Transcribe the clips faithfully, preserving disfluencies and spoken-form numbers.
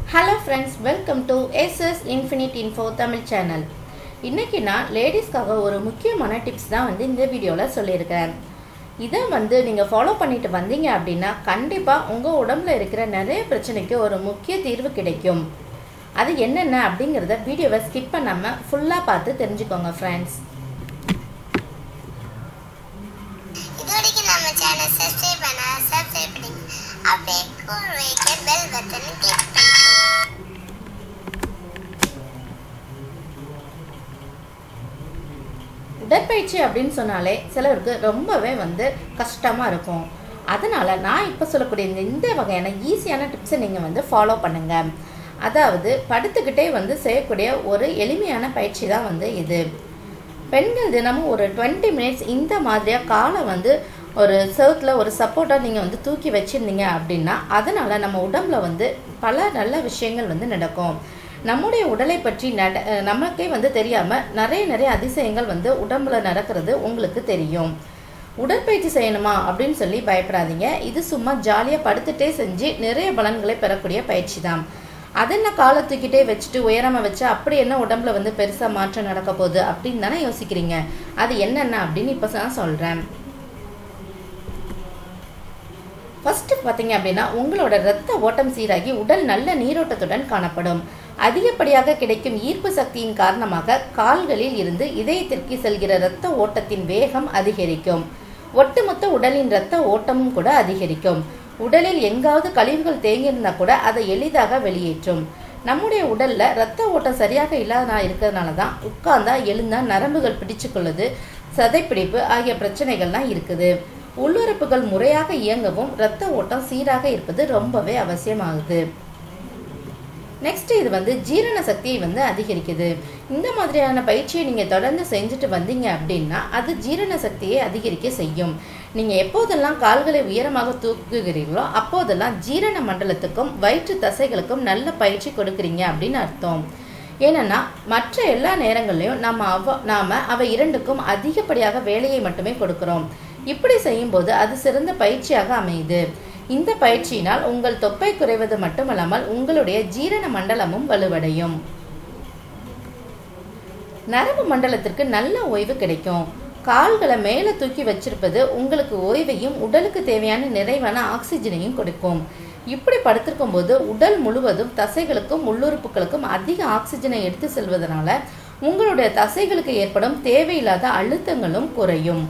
Hello friends, welcome to S S Infinite Info Tamil channel. இன்னைக்கு நான் லேடிஸ்க்காக ஒரு முக்கியமான டிப்ஸ் தான் வந்து இந்த வீடியோல சொல்லியிருக்கேன். இதை வந்து நீங்க ஃபாலோ பண்ணிட்டு வந்தீங்க அப்படின்னா கண்டிப்பா உங்க உடம்புல இருக்கிற நிறைய பிரச்சனைக்கு ஒரு முக்கிய தீர்வு கிடைக்கும். அது என்னென்ன அப்படிங்கறத வீடியோவை ஸ்கிப் பண்ணாம ஃபுல்லா பார்த்து தெரிஞ்சுக்கோங்க फ्रेंड्स. இதுவரைக்கும் நம்ம சேனலை சப்ஸ்கிரைப் பண்ணா சப்ஸ்கிரைப் பண்ணுங்க. அப்படியே கூடவே பெல் பட்டனை கிளிக் பண்ணுங்க. உடற்பயிற்சி அப்படின்னு சொன்னாலே சிலருக்கு ரொம்பவே வந்து கஷ்டமா இருக்கும். அதனால நான் இப்போ சொல்லக்கூடிய இந்த இந்த வகையான ஈஸியான டிப்ஸை நீங்கள் வந்து ஃபாலோ பண்ணுங்க. அதாவது படுத்துக்கிட்டே வந்து செய்யக்கூடிய ஒரு எளிமையான பயிற்சி தான் வந்து இது. பெண்கள் தினமும் ஒரு டுவெண்ட்டி மினிட்ஸ் இந்த மாதிரியாக காலை வந்து ஒரு செவுத்தில் ஒரு சப்போர்ட்டாக நீங்கள் வந்து தூக்கி வச்சுருந்தீங்க அப்படின்னா அதனால் நம்ம உடம்புல வந்து பல நல்ல விஷயங்கள் வந்து நடக்கும். நம்முடைய உடலை பற்றி நட நமக்கே வந்து தெரியாமல் நிறைய நிறைய அதிசயங்கள் வந்து உடம்புல நடக்கிறது உங்களுக்கு தெரியும். உடற்பயிற்சி செய்யணுமா அப்படின்னு சொல்லி பயப்படாதீங்க. இது சும்மா ஜாலியாக படுத்துகிட்டே செஞ்சு நிறைய பலன்களை பெறக்கூடிய பயிற்சி தான். அது என்ன காலை தூக்கிட்டே வச்சுட்டு உயரமாக வச்சு அப்படி என்ன உடம்புல வந்து பெருசாக மாற்றம் நடக்க போகுது அப்படின்னு தானே யோசிக்கிறீங்க. அது என்னென்ன அப்படின்னு இப்போ நான் சொல்கிறேன். ஃபர்ஸ்ட் பார்த்தீங்க அப்படின்னா உங்களோட இரத்த ஓட்டம் சீராகி உடல் நல்ல நீரோட்டத்துடன் காணப்படும். அதிகப்படியாக கிடைக்கும் ஈர்ப்பு சக்தியின் காரணமாக கால்களில் இருந்து இதயத்திற்கு செல்கிற இரத்த ஓட்டத்தின் வேகம் அதிகரிக்கும். ஒட்டுமொத்த உடலின் இரத்த ஓட்டமும் கூட அதிகரிக்கும். உடலில் எங்காவது கழிவுகள் தேங்கியிருந்தா கூட அதை எளிதாக வெளியேற்றும். நம்முடைய உடல்ல இரத்த ஓட்டம் சரியாக இல்லாத இருக்கிறதுனால தான் உட்கார்ந்தா எழுந்தா நரம்புகள் பிடிச்சு கொள்ளுது, சதைப்பிடிப்பு ஆகிய பிரச்சனைகள்லாம் இருக்குது. உள்ளுறுப்புகள் முறையாக இயங்கவும் இரத்த ஓட்டம் சீராக இருப்பது ரொம்பவே அவசியமாகுது. நெக்ஸ்ட் இது வந்து ஜீரண சக்தியை வந்து அதிகரிக்குது. இந்த மாதிரியான பயிற்சியை நீங்கள் தொடர்ந்து செஞ்சுட்டு வந்தீங்க அப்படின்னா அது ஜீரண சக்தியை அதிகரிக்க செய்யும். நீங்கள் எப்போதெல்லாம் கால்களை உயரமாக தூக்குகிறீர்களோ அப்போதெல்லாம் ஜீரண மண்டலத்துக்கும் வயிற்று தசைகளுக்கும் நல்ல பயிற்சி கொடுக்குறீங்க அப்படின்னு அர்த்தம். ஏன்னா மற்ற எல்லா நேரங்கள்லையும் நம்ம அவ நாம அவை இரண்டுக்கும் அதிகப்படியாக வேலையை மட்டுமே கொடுக்கிறோம். இப்படி செய்யும்போது அது சிறந்த பயிற்சியாக அமையுது. இந்த பயிற்சியினால் உங்கள் தொப்பை குறைவது மட்டுமல்லாமல் உங்களுடைய ஜீரண மண்டலமும் வலுவடையும். நரம்பு மண்டலத்திற்கு நல்ல ஓய்வு கிடைக்கும். கால்களை மேலே தூக்கி வச்சிருப்பது உங்களுக்கு ஓய்வையும் உடலுக்கு தேவையான நிறைவான ஆக்சிஜனையும் கொடுக்கும். இப்படி படுத்திருக்கும் போது உடல் முழுவதும் தசைகளுக்கும் உள்ளுறுப்புகளுக்கும் அதிக ஆக்சிஜனை எடுத்து செல்வதனால உங்களுடைய தசைகளுக்கு ஏற்படும் தேவையில்லாத அழுத்தங்களும் குறையும்.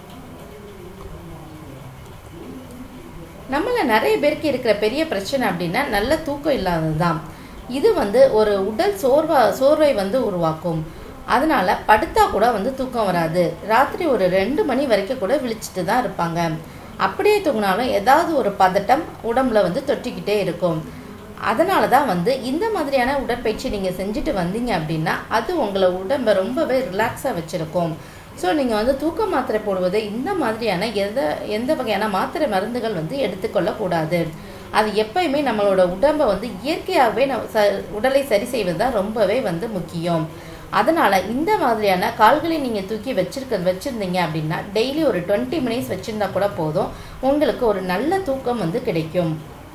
நம்மள நிறைய பேருக்கு இருக்கிற பெரிய பிரச்சனை அப்படின்னா நல்ல தூக்கம் இல்லாதது தான். இது வந்து ஒரு உடல் சோர்வா சோர்வை வந்து உருவாக்கும். அதனால படுத்தா கூட வந்து தூக்கம் வராது. ராத்திரி ஒரு ரெண்டு மணி வரைக்கும் கூட விழிச்சிட்டு தான் இருப்பாங்க. அப்படியே தூங்கினாலும் ஏதாவது ஒரு பதட்டம் உடம்புல வந்து தொட்டிக்கிட்டே இருக்கும். அதனால தான் வந்து இந்த மாதிரியான உடற்பயிற்சி நீங்கள் செஞ்சுட்டு வந்தீங்க அப்படின்னா அது உங்களை உடம்பை ரொம்பவே ரிலாக்ஸாக வச்சுருக்கும். ஸோ நீங்கள் வந்து தூக்க மாத்திரை போடுவது இந்த மாதிரியான எதை எந்த வகையான மாத்திரை மருந்துகள் வந்து எடுத்துக்கொள்ளக்கூடாது. அது எப்பயுமே நம்மளோட உடம்பை வந்து இயற்கையாகவே நம்ம ச உடலை சரி செய்வது தான் ரொம்பவே வந்து முக்கியம். அதனால் இந்த மாதிரியான கால்களை நீங்கள் தூக்கி வச்சிருக்க வச்சுருந்தீங்க அப்படின்னா டெய்லி ஒரு டுவெண்ட்டி மினிட்ஸ் வச்சுருந்தா கூட போதும், உங்களுக்கு ஒரு நல்ல தூக்கம் வந்து கிடைக்கும்.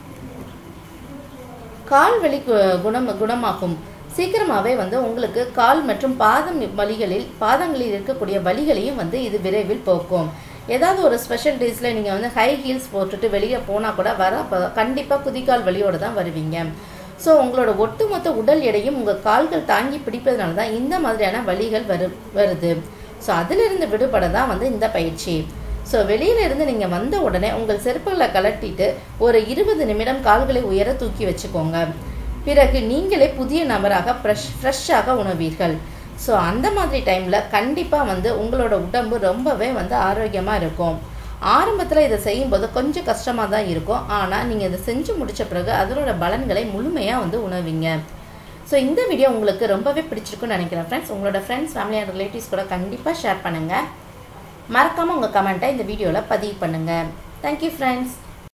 கால் வலி குணம் குணமாகும். சீக்கிரமாகவே வந்து உங்களுக்கு கால் மற்றும் பாதம் வலிகளில் பாதங்களில் இருக்கக்கூடிய வலிகளையும் வந்து இது விரைவில் போக்கும். ஏதாவது ஒரு ஸ்பெஷல் டேஸில் நீங்கள் வந்து ஹை ஹீல்ஸ் போட்டுட்டு வெளியே போனால் கூட வர கண்டிப்பாக குதிக்கால் வலியோடு தான் வருவீங்க. ஸோ உங்களோட ஒட்டுமொத்த உடல் எடையும் உங்கள் கால்கள் தாங்கி பிடிப்பதனால தான் இந்த மாதிரியான வலிகள் வரு வருது ஸோ அதிலிருந்து விடுபட தான் வந்து இந்த பயிற்சி. ஸோ வெளியிலிருந்து நீங்கள் வந்த உடனே உங்கள் செருப்புகளை கலட்டிட்டு ஒரு இருபது நிமிடம் கால்களை உயர தூக்கி வச்சுக்கோங்க. பிறகு நீங்களே புதிய நபராக ஃப்ரெஷ் ஃப்ரெஷ்ஷாக உணவீர்கள். ஸோ அந்த மாதிரி டைமில் கண்டிப்பாக வந்து உங்களோட உடம்பு ரொம்பவே வந்து ஆரோக்கியமாக இருக்கும். ஆரம்பத்தில் இதை செய்யும்போது கொஞ்சம் கஷ்டமாக தான் இருக்கும். ஆனால் நீங்கள் இதை செஞ்சு முடித்த பிறகு அதனோட பலன்களை முழுமையாக வந்து உணவீங்க. ஸோ இந்த வீடியோ உங்களுக்கு ரொம்பவே பிடிச்சிருக்குன்னு நினைக்கிறேன் ஃப்ரெண்ட்ஸ். உங்களோட ஃப்ரெண்ட்ஸ், ஃபேமிலி அண்ட் ரிலேட்டிவ்ஸ் கூட கண்டிப்பாக ஷேர் பண்ணுங்கள். மறக்காமல் உங்கள் கமெண்ட்டை இந்த வீடியோவில் பதிவு பண்ணுங்கள். Thank you friends.